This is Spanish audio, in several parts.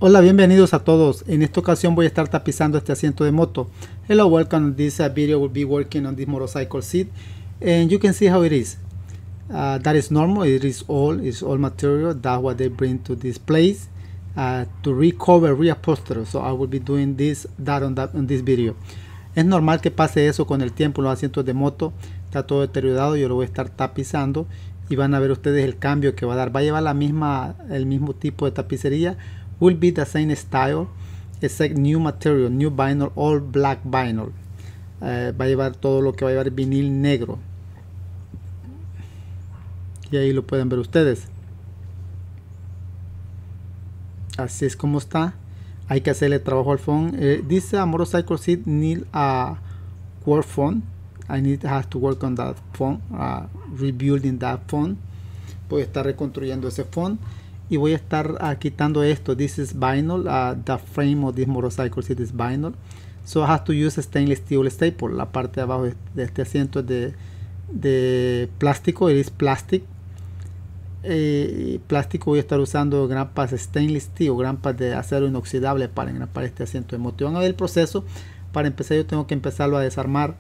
Hola, bienvenidos a todos. En esta ocasión voy a estar tapizando este asiento de moto. Hello, welcome. This video will be working on this motorcycle seat, and you can see how it is. That is normal. It's all material. That's what they bring to this place to recover, reupholster. So I will be doing that on this video. Es normal que pase eso con el tiempo. Los asientos de moto está todo deteriorado. Yo lo voy a estar tapizando y van a ver ustedes el cambio que va a dar. Va a llevar el mismo tipo de tapicería. Will be the same style, except new material, new vinyl, all black vinyl. Va a llevar todo lo que va a llevar vinil negro. Y ahí lo pueden ver ustedes. Así es como está. Hay que hacerle trabajo al foam. This motorcycle seat need a work foam. I have to work on that foam, rebuilding that foam. Voy a estar reconstruyendo ese foam. Y voy a estar quitando esto. This is vinyl. The frame of this motorcycle seat is vinyl. So I have to use a stainless steel staple. La parte de abajo de este asiento es de plástico. It is plastic. Plástico. Voy a estar usando grampas stainless steel, grampas de acero inoxidable para engrampar este asiento de moto. Van a ver el proceso. Para empezar, yo tengo que empezarlo a desarmar.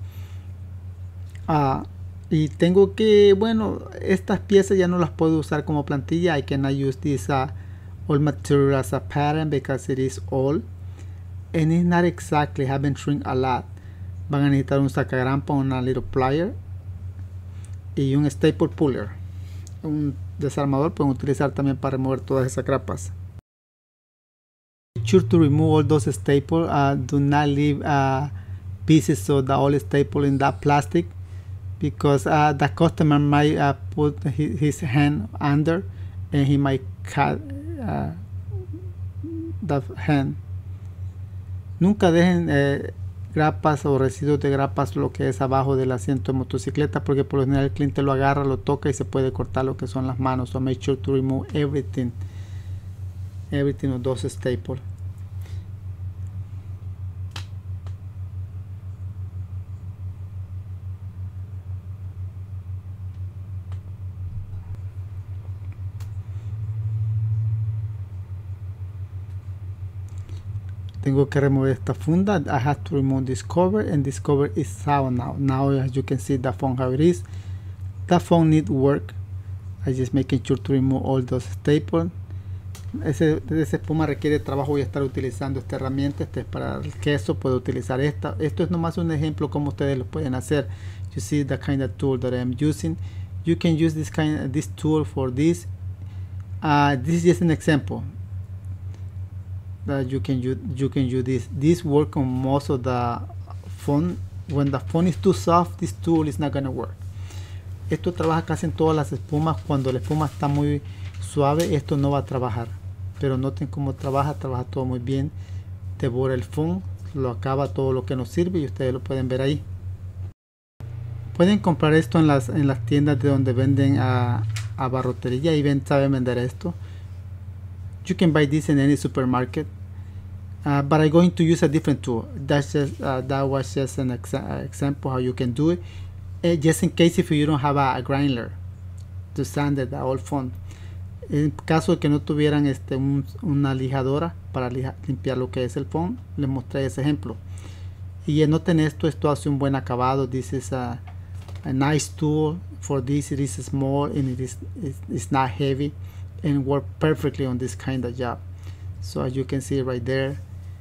Y tengo que, bueno, estas piezas ya no las puedo usar como plantilla. I cannot use this all material as a pattern because it is all and it's not exactly, haven't shrink a lot. Van a necesitar un sacagrampa, una little plier y un staple puller. Un desarmador pueden utilizar también para remover todas esas grapas. Make sure to remove all those staples. Do not leave pieces of the old staple in that plastic, because the customer might put his hand under and he might cut the hand. Nunca dejen grapas o residuos de grapas lo que es abajo del asiento de motocicleta, porque por lo general el cliente lo agarra, lo toca y se puede cortar lo que son las manos. So make sure to remove everything of those staples. Tengo que remover esta funda. I have to remove this cover, and this cover is sound now. Now, as you can see, the phone how it is. The phone need work. I just making sure to remove all those staples. Esa espuma requiere trabajo. Voy a estar utilizando esta herramienta. Este es para el queso. Puedo utilizar esta. Esto es nomás un ejemplo como ustedes lo pueden hacer. You see the kind of tool that I'm using. You can use this tool for this. This is just an example. That you can use this work on most of the foam. When the foam is too soft, this tool is not gonna work. Esto trabaja casi en todas las espumas. Cuando la espuma está muy suave, esto no va a trabajar, pero noten cómo trabaja todo muy bien. Devora el foam, lo acaba todo lo que nos sirve y ustedes lo pueden ver ahí. Pueden comprar esto en las tiendas de donde venden a barrotería y saben vender esto. You can buy this in any supermarket, but I'm going to use a different tool. That was just an example how you can do it. Just in case if you don't have a grinder to sand the old foam. En caso de que no tuvieran una lijadora para limpiar lo que es el foam, les mostré ese ejemplo. Y noten esto hace un buen acabado. This is a nice tool. For this, it is small and it's not heavy, and work perfectly on this kind of job. So as you can see right there,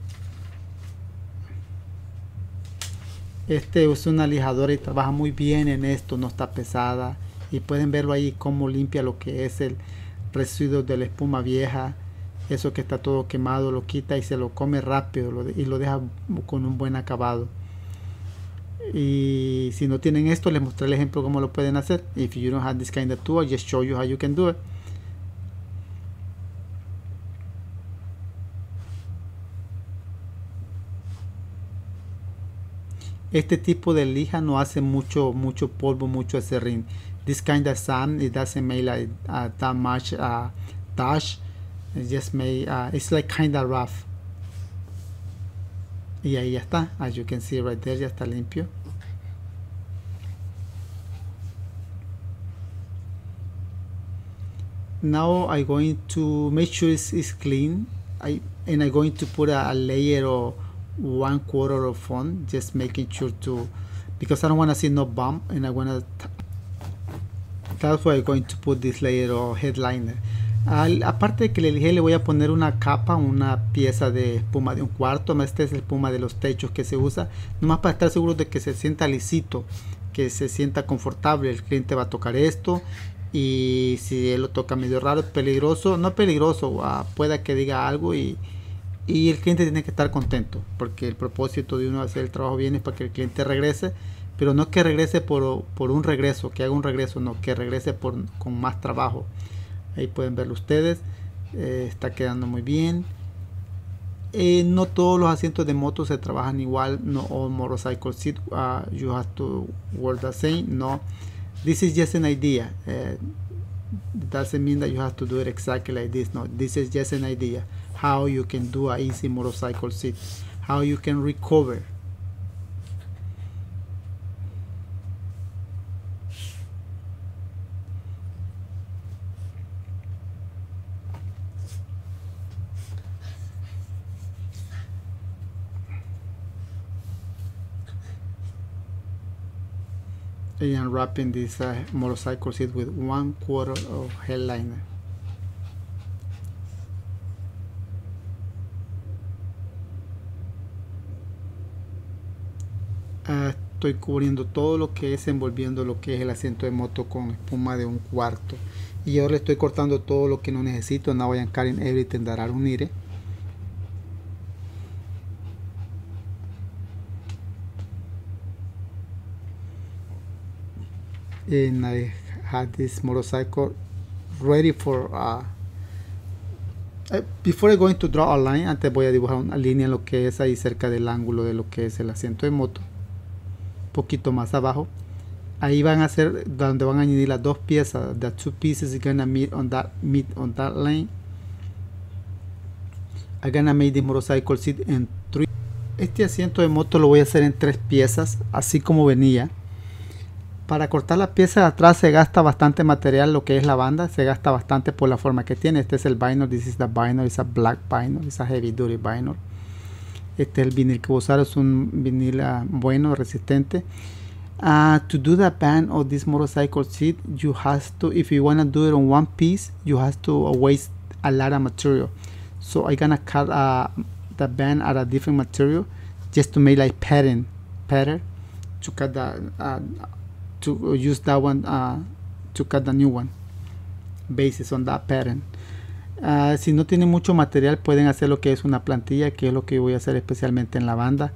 es una lijadora y trabaja muy bien en esto, no está pesada, y pueden verlo ahí cómo limpia lo que es el residuo de la espuma vieja. Eso que está todo quemado lo quita y se lo come rápido y lo deja con un buen acabado. Y si no tienen esto, les mostré el ejemplo cómo lo pueden hacer. If you don't have this kind of tool, I just show you how you can do it. Este tipo de lija no hace mucho polvo, mucho acerrín. This kind of sand, it doesn't make like that much dash. It just make it's like kind of rough. Y ahí ya está. As you can see right there, ya está limpio. Now I'm going to make sure it's clean. I'm going to put a layer of 1/4 of font, just making sure to, because I don't want to see no bump, and I want to, that's why I'm going to put this layer of headliner. Aparte de que le dije, le voy a poner una capa, una pieza de espuma de 1/4. Este es la espuma de los techos que se usa, nomás para estar seguro de que se sienta lisito, que se sienta confortable. El cliente va a tocar esto, y si él lo toca medio raro, peligroso, no peligroso, pueda que diga algo, y el cliente tiene que estar contento, porque el propósito de uno hacer el trabajo bien es para que el cliente regrese, pero no que regrese por un regreso, que haga un regreso, no, que regrese con más trabajo. Ahí pueden verlo ustedes. Está quedando muy bien. No todos los asientos de moto se trabajan igual. No all motorcycle seat you have to work the same. No, this is just an idea. Doesn't mean that you have to do it exactly like this. No, this is just an idea how you can do an easy motorcycle seat, how you can recover. I am wrapping this motorcycle seat with 1/4 of headliner. Estoy cubriendo todo lo que es, envolviendo lo que es el asiento de moto con espuma de 1/4, y ahora le estoy cortando todo lo que no necesito. Now I am cutting everything that I don't need it. And I had this motorcycle ready for before I going to draw a line. Antes voy a dibujar una línea en lo que es ahí cerca del ángulo de lo que es el asiento de moto, un poquito más abajo. Ahí van a ser donde van a añadir las dos piezas. The two pieces are gonna meet on that line. I'm gonna make the motorcycle seat in 3. Este asiento de moto lo voy a hacer en 3 piezas, así como venía. Para cortar la pieza de atrás se gasta bastante material, lo que es la banda, se gasta bastante por la forma que tiene. Este es el vinyl, this is the vinyl, it's a black vinyl, it's a heavy duty vinyl. Este es el vinil que voy a usar, es un vinil bueno, resistente. To do the band of this motorcycle seat, you have to, if you want to do it on one piece, you have to waste a lot of material. So I'm gonna cut the band out of different material, just to make like pattern to cut the to use that one to cut the new one basis on that pattern. Si no tienen mucho material, pueden hacer lo que es una plantilla, que es lo que voy a hacer especialmente en la banda.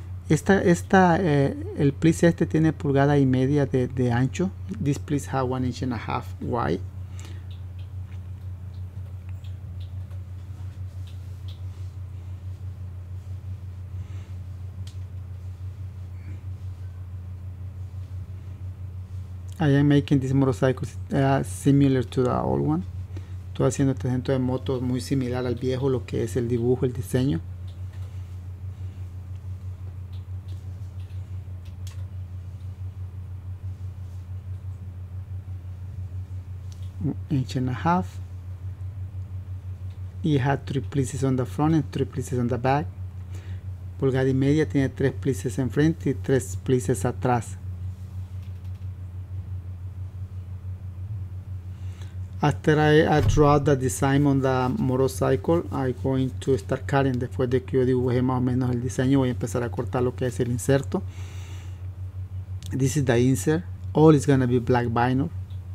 El plice este tiene 1.5 pulgadas de ancho. This plice has 1.5 inches wide. I am making this motorcycle similar to the old one. Estoy haciendo este asiento de moto muy similar al viejo, lo que es el dibujo, el diseño. Inch and a half. Y had 3 plices on the front and 3 plices on the back. 1.5 pulgadas, tiene 3 plices enfrente y 3 plices atrás. After I draw the design on the motorcycle, I'm going to start cutting. Después de que yo dibujé más o menos el diseño, voy a empezar a cortar lo que es el inserto. This is the insert. All is gonna be black vinyl.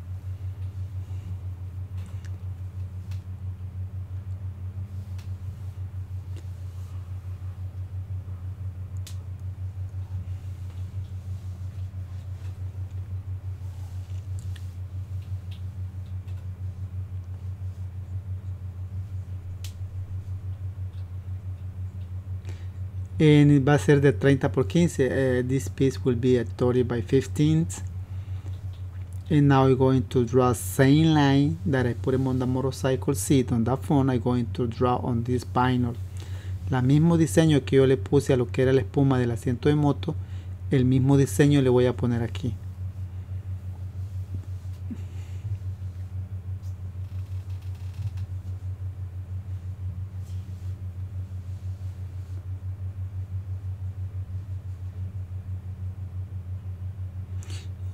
And va a ser de 30 por 15. This piece will be at 30 by 15. And now I'm going to draw same line that I put on the motorcycle seat on that phone. I'm going to draw on this vinyl. El mismo diseño que yo le puse a lo que era la espuma del asiento de moto, el mismo diseño le voy a poner aquí.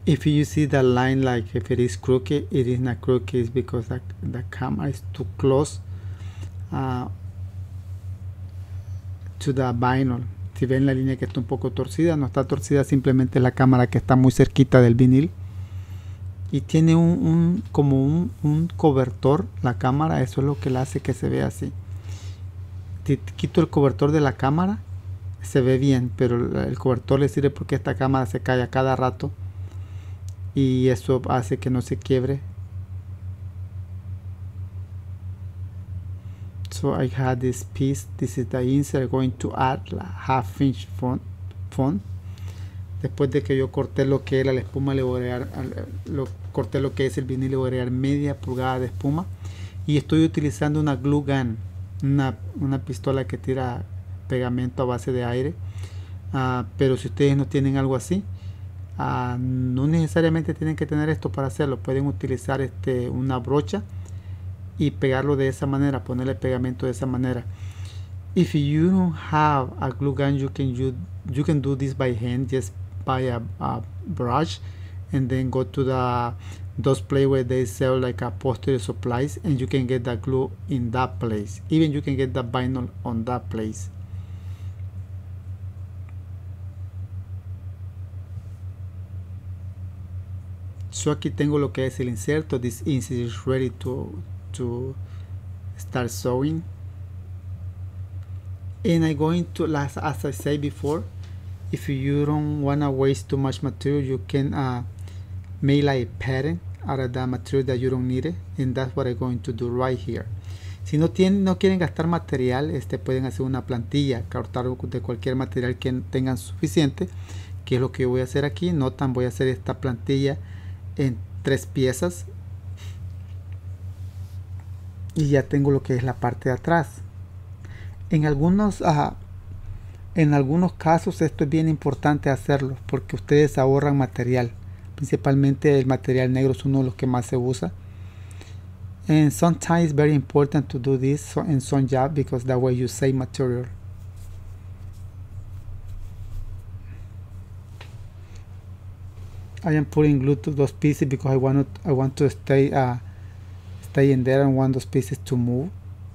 If you see the line, like if it is crooked, it is not crooked, it's because the camera is too close to the vinyl. Si ven la línea que está un poco torcida, no está torcida, simplemente la cámara que está muy cerquita del vinil. Y tiene como un cobertor la cámara, eso es lo que le hace que se vea así. Si quito el cobertor de la cámara, se ve bien, pero el cobertor le sirve porque esta cámara se cae a cada rato y eso hace que no se quiebre. So I had this piece, this is the insert, going to add half inch font. Después de que yo corté lo que era la espuma, le voy a agregar, corté lo que es el vinil, le voy a agregar media pulgada de espuma. Y estoy utilizando una glue gun, una pistola que tira pegamento a base de aire. Pero si ustedes no tienen algo así, no necesariamente tienen que tener esto para hacerlo. Pueden utilizar una brocha y pegarlo de esa manera, ponerle pegamento de esa manera. If you don't have a glue gun, you can do this by hand. Just buy a brush and then go to those place where they sell like upholstery supplies, and you can get the glue in that place. Even you can get the vinyl on that place. So aquí tengo lo que es el inserto. This insert is ready to start sewing. And I'm going to, as I said before, if you don't want to waste too much material, you can make like a pattern out of that material that you don't need it, and that's what I'm going to do right here. Si no quieren gastar material, pueden hacer una plantilla, cortar de cualquier material que tengan suficiente, que es lo que yo voy a hacer aquí. Notan, voy a hacer esta plantilla en 3 piezas y ya tengo lo que es la parte de atrás. En algunos casos esto es bien importante hacerlo porque ustedes ahorran material, principalmente el material negro es uno de los que más se usa. And sometimes it's very important to do this in some job because that way you save material. I am putting glue to those pieces because I want to stay in there and want those pieces to move.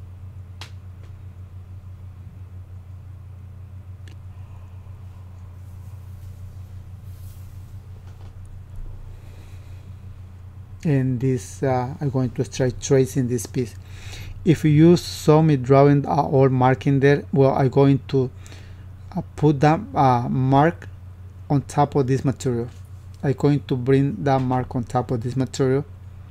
And this I'm going to start tracing this piece. If you saw me drawing or marking there, well, I'm going to put that mark on top of this material. I'm going to bring that mark on top of this material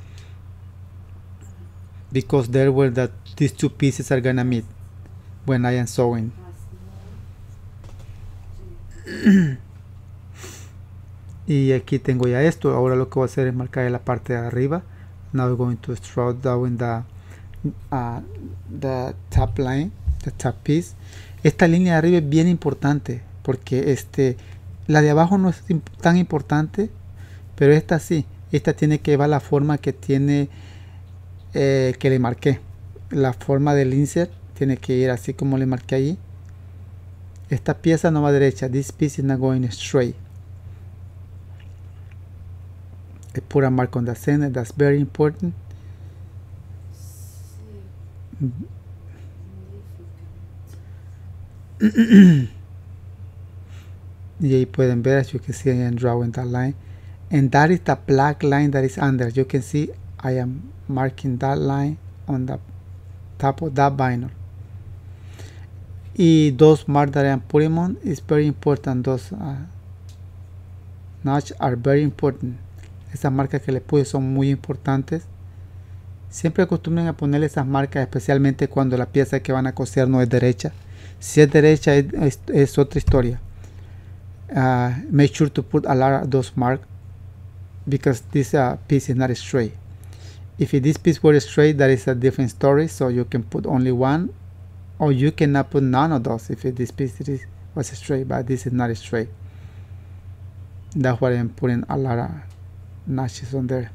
because there where these 2 pieces are gonna meet when I am sewing. Y aquí tengo ya esto. Ahora lo que voy a hacer es marcar la parte de arriba. Now we're going to start down the top line, the top piece. Esta línea de arriba es bien importante porque la de abajo no es tan importante, pero esta sí. Esta tiene que llevar la forma que tiene que le marqué. La forma del insert tiene que ir así como le marqué allí. Esta pieza no va derecha. This piece is not going straight. I put a mark on the center. That's very important. Y ahí pueden ver, as you can see, I am drawing that line, and that is the black line that is under. You can see I am marking that line on the top of that vinyl. Y those marks that I am putting on is very important. Those notches are very important. Esas marcas que le puse son muy importantes. Siempre acostumbren a ponerle esas marcas, especialmente cuando la pieza que van a coser no es derecha. Si es derecha es otra historia. Make sure to put a lot of those marks because this piece is not straight. If this piece were straight, that is a different story, so you can put only one, or you cannot put none of those if this piece was straight, but this is not straight. That's why I'm putting a lot of notches on there.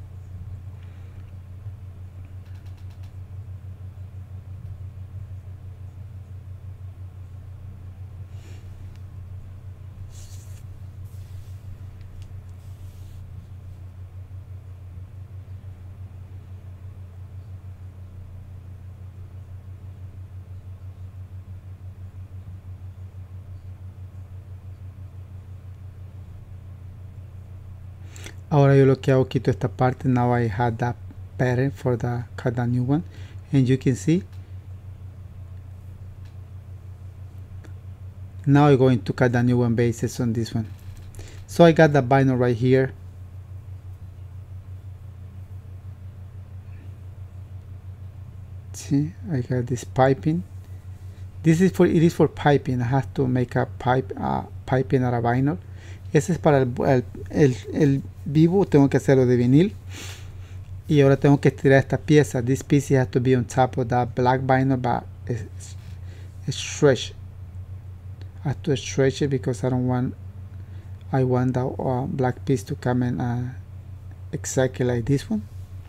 Ahora yo lo que hago, quito esta parte. Now I had that pattern for the cut the new one, and you can see now I'm going to cut the new one basis on this one. So I got the vinyl right here. See, I got this piping. This is for, it is for piping. I have to make a piping out of vinyl. Ese es para el vivo, tengo que hacerlo de vinil. Y ahora tengo que estirar esta pieza. This piece has to be on top of that black vinyl, but it's stretch. I have to stretch it because I want the black piece to come in exactly like this one.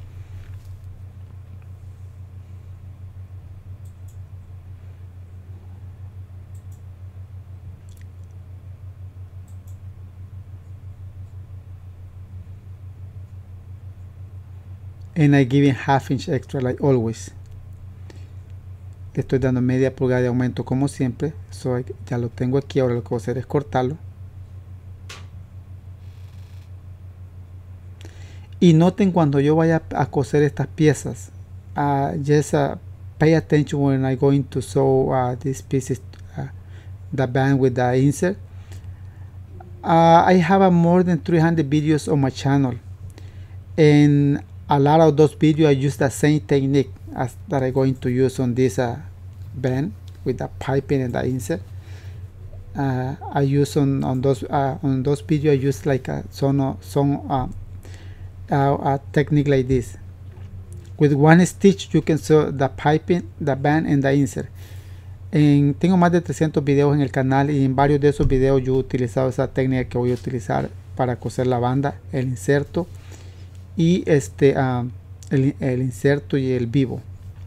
And I give it half inch extra like always. Le estoy dando media pulgada de aumento como siempre. So ya lo tengo aquí. Ahora lo que voy a hacer es cortarlo. Y noten cuando yo vaya a coser estas piezas. Just pay attention when I'm going to sew these pieces, the band with the insert. I have more than 300 videos on my channel. And a lot of those videos I use the same technique as that I'm going to use on this band with the piping and the insert. I use on those videos I use like a technique like this. With one stitch you can sew the piping, the band and the insert. Tengo más de 300 videos en el canal y en varios de esos videos yo he utilizado esa técnica que voy a utilizar para coser la banda, el inserto y el inserto y el vivo.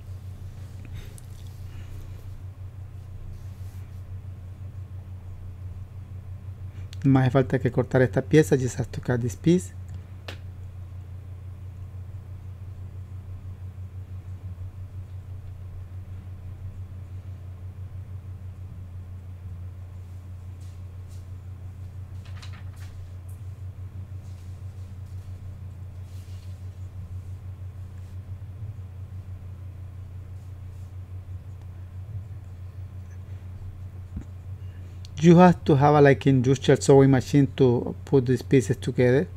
No hace falta que cortar esta pieza. Just have to cut this piece. You have to have a like industrial sewing machine to put these pieces together.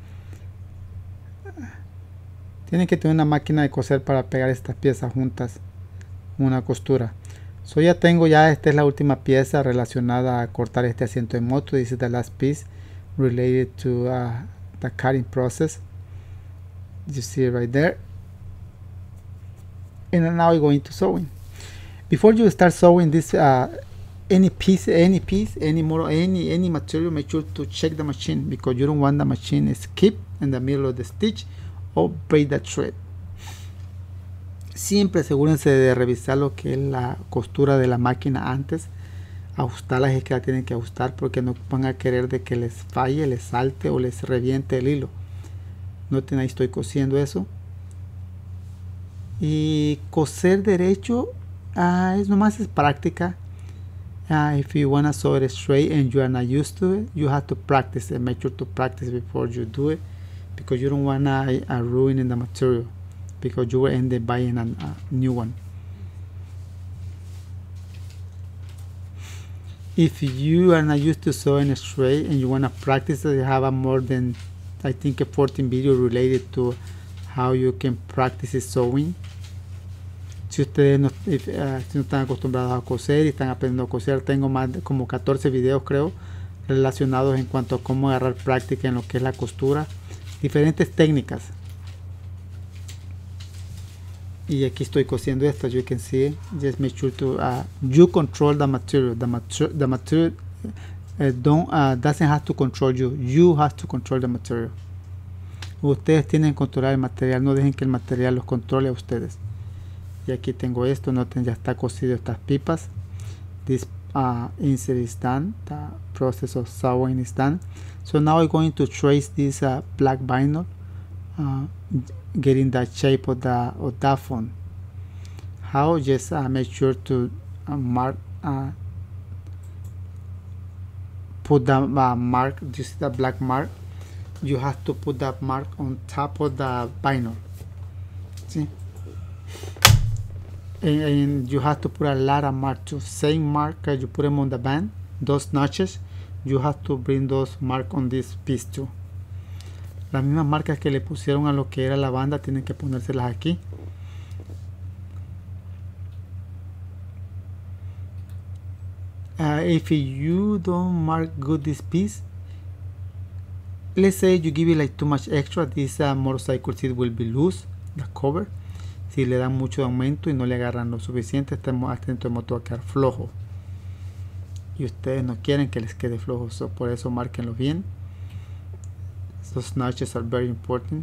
Tienen que tener una máquina de coser para pegar estas piezas juntas, una costura. So ya tengo, esta es la última pieza relacionada a cortar este asiento de moto. This is the last piece related to the cutting process. You see it right there. And now we're going to sewing. Before you start sewing this any material, make sure to check the machine because you don't want the machine skip in the middle of the stitch or break the thread. Siempre asegúrense de revisar lo que es la costura de la máquina antes, ajustarlas es que la tienen que ajustar porque no van a querer de que les falle, les salte o les reviente el hilo. Noten, ahí estoy cosiendo eso. Y coser derecho nomás es práctica. If you want to sew it straight and you are not used to it, you have to practice it. Make sure to practice before you do it because you don't want to ruin the material because you will end up buying a new one. If you are not used to sewing straight and you want to practice it, you have more than I think 14 videos related to how you can practice sewing. Si ustedes no están acostumbrados a coser y están aprendiendo a coser, tengo más de como 14 videos creo relacionados en cuanto a cómo agarrar práctica en lo que es la costura, diferentes técnicas. Y aquí estoy cosiendo esto. You can see, just make sure to you control the material. The material doesn't have to control you. You have to control the material. Ustedes tienen que controlar el material, no dejen que el material los controle a ustedes. Y aquí tengo esto, noten, ya está cosido estas pipas. This insert is done, the process of sewing is done. So now I'm going to trace this black vinyl, getting the shape of that font. How? Just make sure to mark, put the mark, just the black mark. you have to put that mark on top of the vinyl. See? And you have to put a lot of mark too. Same mark as you put them on the band, those notches, you have to bring those mark on this piece too. Las mismas marcas que le pusieron a lo que era la banda tienen que ponérselas aquí. If you don't mark good this piece, let's say you give it like too much extra, this motorcycle seat will be loose, the cover. Si le dan mucho aumento y no le agarran lo suficiente, este motor va a quedar flojo. Y ustedes no quieren que les quede flojo, so por eso márquenlo bien. Those notches are very important.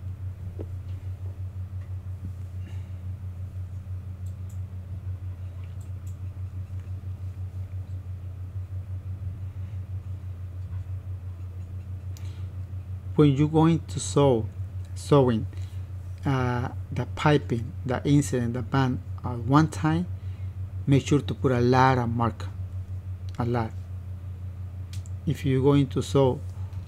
When you're going to sewing the piping, the insert, and the band at one time, make sure to put a lot of mark, a lot. If you're going to sew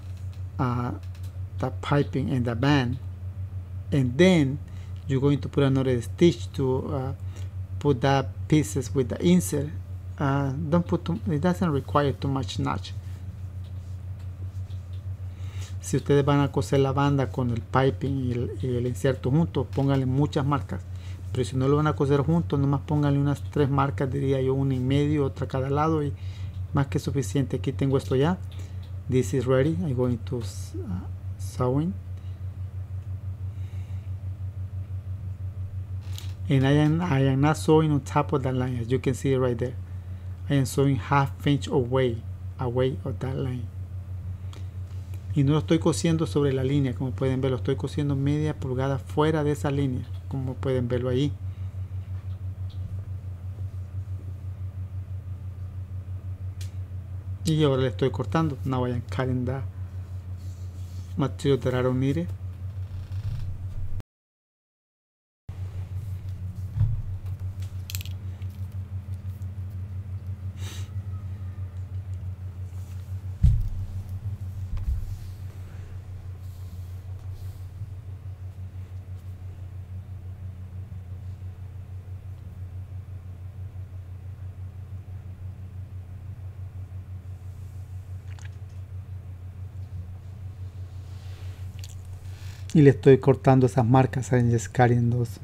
the piping and the band, and then you're going to put another stitch to put the pieces with the insert, don't put it doesn't require too much notch. Si ustedes van a coser la banda con el piping y el inserto juntos, pónganle muchas marcas. Pero si no lo van a coser juntos, nomás pónganle unas 3 marcas, diría yo, una en medio, otra a cada lado, y más que suficiente. Aquí tengo esto ya. This is ready. I'm going to sewing. And I am not sewing on top of that line, as you can see right there. I am sewing half inch away of that line. Y no lo estoy cosiendo sobre la línea, como pueden ver, lo estoy cosiendo media pulgada fuera de esa línea, como pueden verlo ahí. Y ahora le estoy cortando. Now I am cutting the material that I don't need it. Y le estoy cortando esas marcas. I'm just cutting those.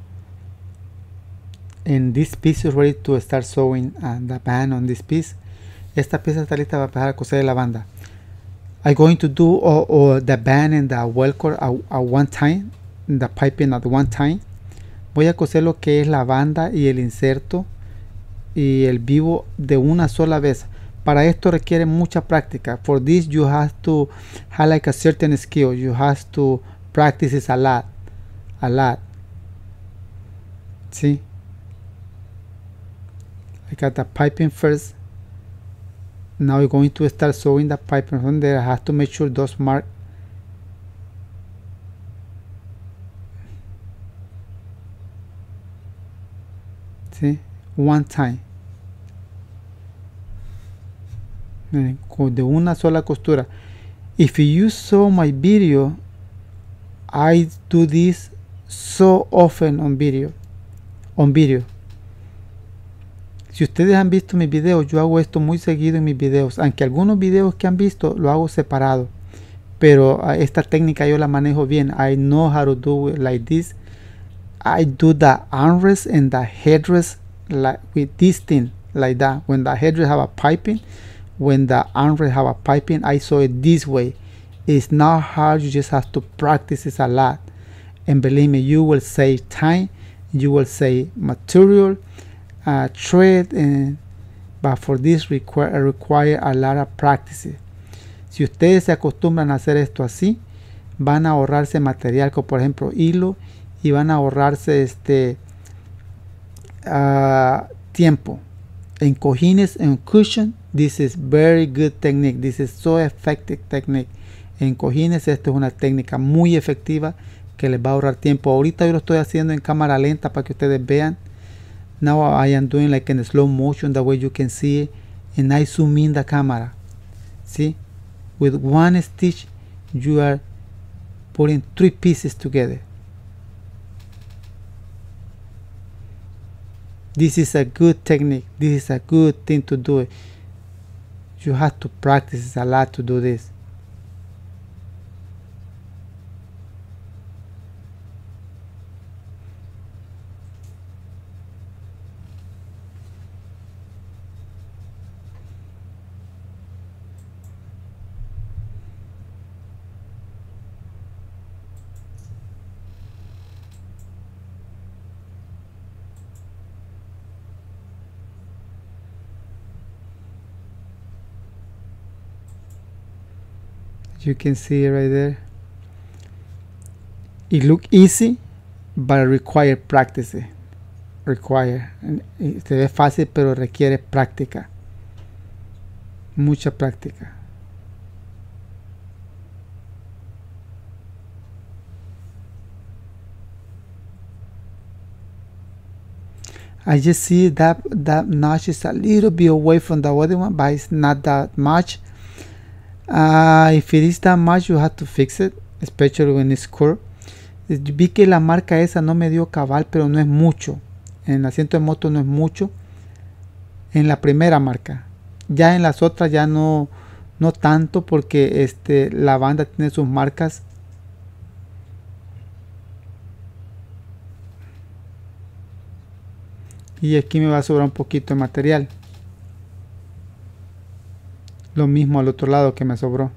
And this piece is ready to start sewing the band on this piece. Esta pieza está lista para empezar a coser la banda. I'm going to do the band and the velcro at one time, the piping at one time. Voy a coser lo que es la banda y el inserto y el vivo de una sola vez. Para esto requiere mucha práctica. For this you have to have like a certain skill. You have to practice it a lot. See? I got the piping first. Now we're going to start sewing the piping from there. I have to make sure those mark. See? One time. De una sola costura. If you saw my video, I do this so often on video. Si ustedes han visto mis videos, yo hago esto muy seguido en mis videos, aunque algunos videos que han visto lo hago separado, pero esta técnica yo la manejo bien. I know how to do it like this. I do the armrest and the headrest like with this thing like that. When the headrest have a piping, when the armrest have a piping, I sew it this way. It's not hard. You just have to practice it a lot, and believe me, you will save time, you will save material, thread, but for this require a lot of practice. Si ustedes se acostumbran a hacer esto así, van a ahorrarse material, como por ejemplo hilo, y van a ahorrarse tiempo. En cojines, en cushion, this is very good technique. This is so effective technique. En cojines, esto es una técnica muy efectiva que les va a ahorrar tiempo. Ahorita yo lo estoy haciendo en cámara lenta para que ustedes vean. Now I am doing like in slow motion, that way you can see it, and I zoom in the camera. See, with one stitch you are putting 3 pieces together. This is a good technique. This is a good thing to do. You have to practice a lot to do this. You can see it right there. It looks easy, but require practice. Se ve fácil, pero requiere práctica. Mucha práctica. I just see that notch is a little bit away from the other one, but it's not that much. If it is that much, you have to fix it, especially when it's curved. Vi que la marca esa no me dio cabal, pero no es mucho. En el asiento de moto no es mucho. En la primera marca. Ya en las otras ya no tanto, porque la banda tiene sus marcas. Y aquí me va a sobrar un poquito de material. Lo mismo al otro lado que me sobró.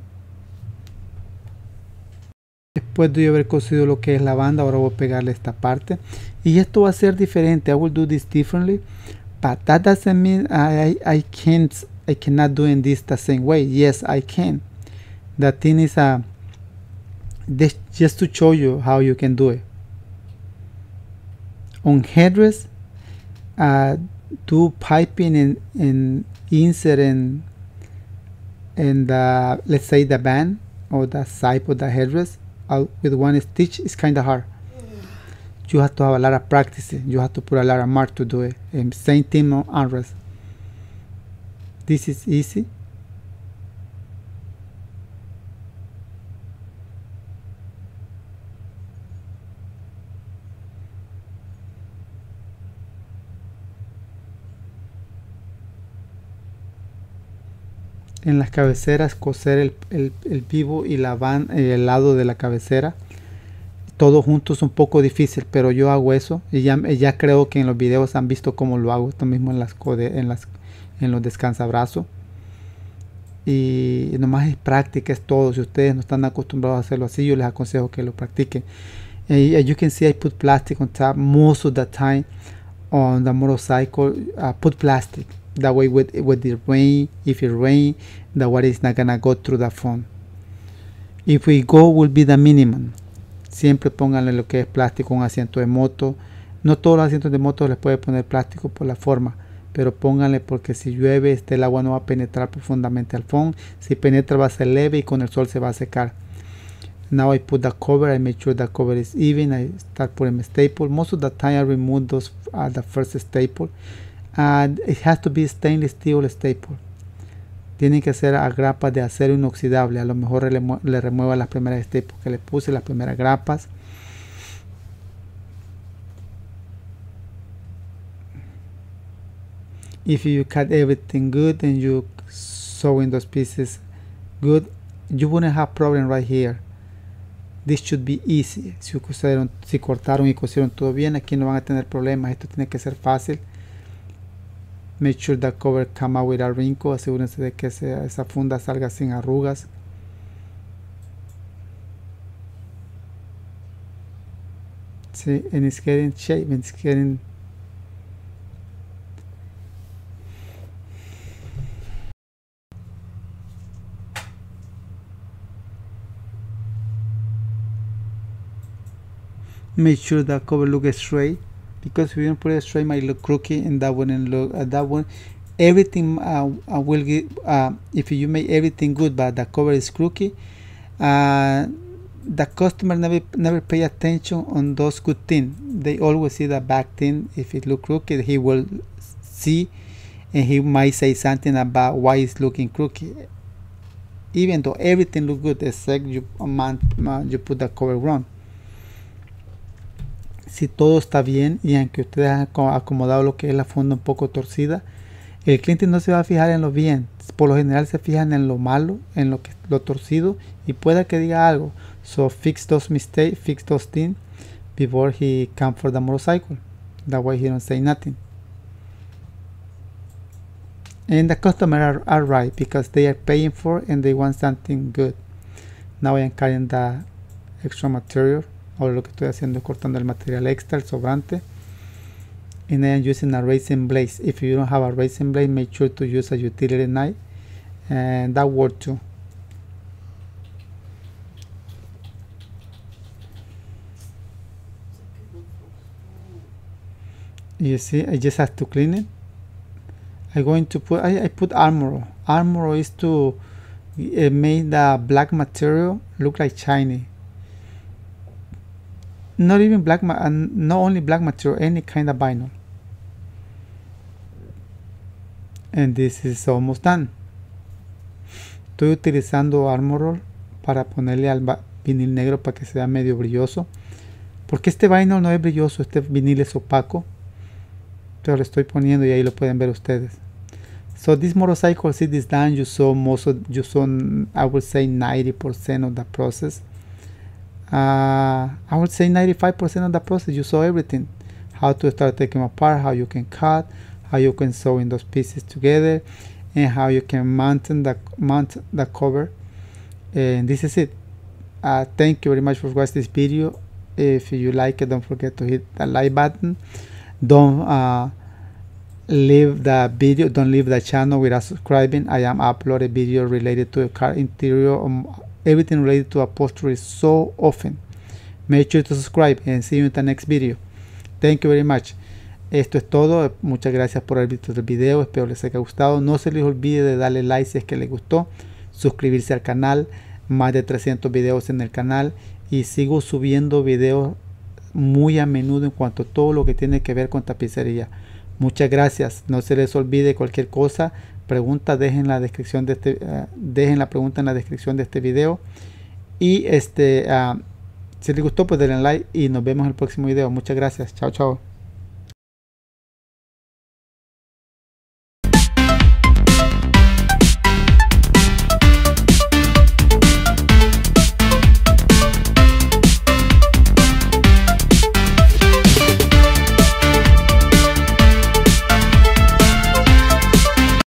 Después de yo haber cosido lo que es la banda, ahora voy a pegarle esta parte. Y esto va a ser diferente. I will do this differently. But that doesn't mean I cannot do in this the same way. Yes, I can. The thing is just to show you how you can do it. On headrest, do piping and insert in the, let's say, the band or the side of the headrest with one stitch is kind of hard. You have to have a lot of practice. You have to put a lot of mark to do it. And same thing on armrest. This is easy. En las cabeceras, coser el vivo y la van el lado de la cabecera, todo junto es un poco difícil, pero yo hago eso y ya creo que en los videos han visto cómo lo hago. Esto mismo en los descansabrazos, y nomás es práctica, es todo. Si ustedes no están acostumbrados a hacerlo así, yo les aconsejo que lo practiquen. As you can see, I put plastic on top most of the time on the motorcycle. Put plastic. That way with the rain, if it rain, the water is not gonna go through the phone. If we go, will be the minimum. Siempre pónganle lo que es plástico a un asiento de moto. No todos los asientos de moto les puede poner plástico por la forma, pero pónganle porque si llueve el agua no va a penetrar profundamente al phone. Si penetra va a ser leve y con el sol se va a secar. Now I put the cover. I make sure the cover is even. I start putting a staple. Most of the time I remove those the first staple. And it has to be stainless steel staple. Tienen que ser a grapas de acero inoxidable. A lo mejor le remueva las primeras staples que le puse, las primeras grapas. If you cut everything good and you sew in those pieces good, you wouldn't have problem right here. This should be easy. Si cortaron y cosieron todo bien, aquí no van a tener problemas. Esto tiene que ser fácil. Make sure the cover come out without wrinkle. Asegúrense de que esa funda salga sin arrugas. See, and it's getting shape, it's getting. Make sure the cover looks straight. Because if you don't put it straight, it might look crooked, and that wouldn't look. That one, everything will get. If you make everything good, but the cover is crooked, the customer never pay attention on those good things. They always see the back thing. If it look crooked, he will see, and he might say something about why it's looking crooked. even though everything looks good except you put the cover wrong. Si todo está bien y aunque ustedes han acomodado lo que es la funda un poco torcida, el cliente no se va a fijar en lo bien. Por lo general se fijan en lo malo, en lo torcido, y pueda que diga algo. So fix those mistakes, fix those things before he come for the motorcycle. That way he don't say nothing. And the customer are right because they are paying for and they want something good. Now I am cutting the extra material. Ahora lo que estoy haciendo es cortando el material extra, el sobrante. And I am using a racing blade. If you don't have a racing blade, make sure to use a utility knife. And that works too. You see, I just have to clean it. I'm going to put, I put armor. Armor is to make the black material look like shiny. Not even black, not only black material, any kind of vinyl. And this is almost done. Estoy utilizando Armor All para ponerle al vinil negro para que sea medio brilloso. Porque este vinyl no es brilloso, este vinil es opaco. Pero lo estoy poniendo y ahí lo pueden ver ustedes. So this motorcycle seat is done. You saw I would say 90% of the process. I would say 95% of the process. You saw everything. How to start taking them apart, how you can cut, how you can sew in those pieces together, and how you can mount the cover. And this is it. Thank you very much for watching this video. If you like it, don't forget to hit the like button. Don't leave the video, don't leave the channel without subscribing. I am uploading video related to the car interior, everything related to upholstery so often. Make sure to subscribe and see you in the next video. Thank you very much. Esto es todo. Muchas gracias por haber visto el video. Espero les haya gustado. No se les olvide de darle like si es que les gustó. Suscribirse al canal. Más de 300 videos en el canal. Y sigo subiendo videos muy a menudo en cuanto a todo lo que tiene que ver con tapicería. Muchas gracias. No se les olvide cualquier cosa. Pregunta, dejen la descripción de dejen la pregunta en la descripción de este video. Y si les gustó, pues denle like y nos vemos en el próximo video. Muchas gracias. Chao, chao.